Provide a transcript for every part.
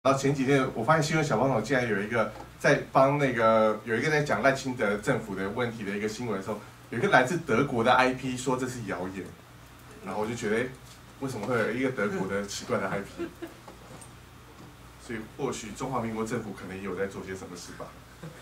然后前几天我发现新闻小帮手竟然有一个在帮有一个在讲赖清德政府的问题的一个新闻的时候，有一个来自德国的 IP 说这是谣言，然后我就觉得，为什么会有一个德国的奇怪的 IP？ 所以或许中华民国政府可能也有在做些什么事吧。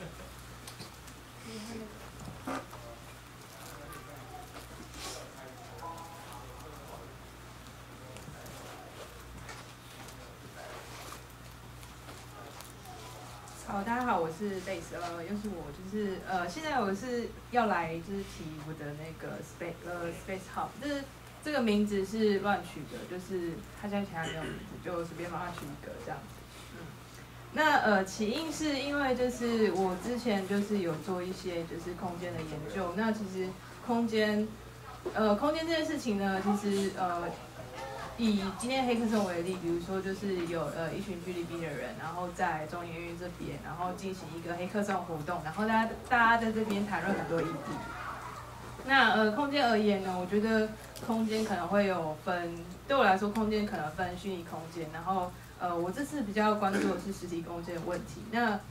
好，大家好，我是 Days， 又是我，现在我是要来提我的那个 Space Hub， 这个名字是乱取的，就是它现在其他没有名字，就随便帮它取一个这样子。那起因是因为我之前有做一些空间的研究，那其实空间这件事情呢，以今天黑客松为例，比如说有一群 GDB 的人，然后在中研院这边，然后进行一个黑客松活动，然后大家在这边谈论很多议题。那空间而言呢，我觉得空间可能会有分，对我来说，空间可能分虚拟空间，然后我这次比较关注的是实体空间的问题。那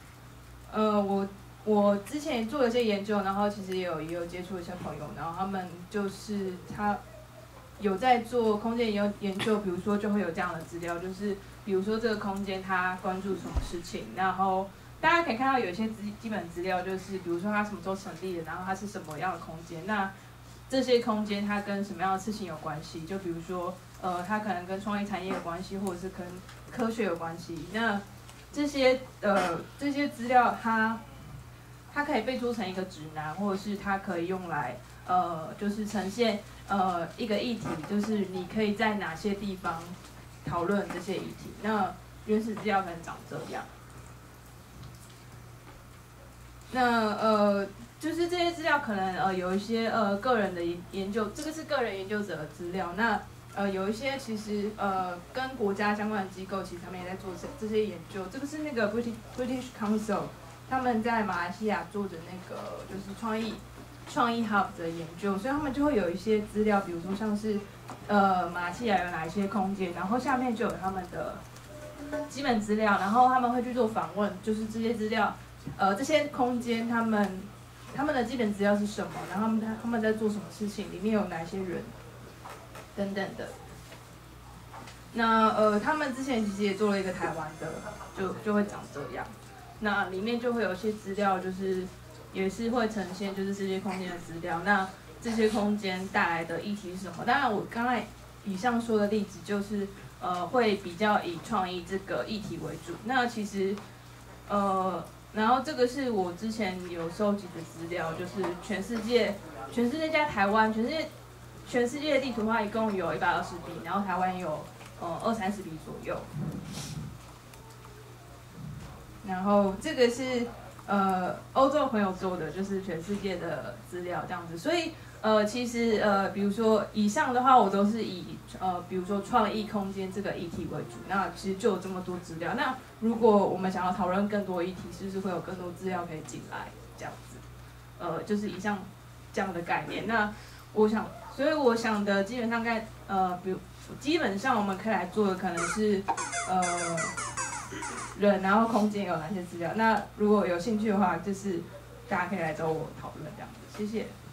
我之前做了一些研究，然后其实也有接触一些朋友，然后他们有在做空间研究，比如说就会有这样的资料，比如说这个空间它关注什么事情，然后大家可以看到有一些基本资料，比如说它什么时候成立的，然后它是什么样的空间，那这些空间它跟什么样的事情有关系？就比如说它可能跟创意产业有关系，或者是跟科学有关系。那这些资料它可以被做成一个指南，或者是它可以用来呈现一个议题，你可以在哪些地方讨论这些议题。那原始资料可能长这样。那这些资料可能有一些个人的研究，这个是个人研究者的资料。那有一些其实跟国家相关的机构，其实他们也在做这些研究。这个是那个 British Council 他们在马来西亚做的那个创意 Hub 的研究，所以他们就会有一些资料，比如说像是马来西亚有哪一些空间，然后下面就有他们的基本资料，然后他们会去做访问，这些资料，这些空间他们的基本资料是什么，然后他们在做什么事情，里面有哪些人等等的。那他们之前其实也做了一个台湾的，就会长这样。那里面就会有一些资料，也是会呈现这些空间的资料。那这些空间带来的议题是什么？当然，我刚才以上说的例子会比较以创意这个议题为主。那其实然后这个是我之前有收集的资料，全世界加台湾，全世界的地图的话，一共有120笔，然后台湾有20-30笔左右。然后这个是欧洲朋友做的，全世界的资料这样子。所以其实比如说以上的话，我都是以比如说创意空间这个议题为主。那其实就有这么多资料。那如果我们想要讨论更多议题，是不是会有更多资料可以进来这样子？以上这样的概念。那所以我想的基本上基本上我们可以来做的可能是人，然后空间有哪些资料？那如果有兴趣的话，大家可以来找我讨论这样子。谢谢。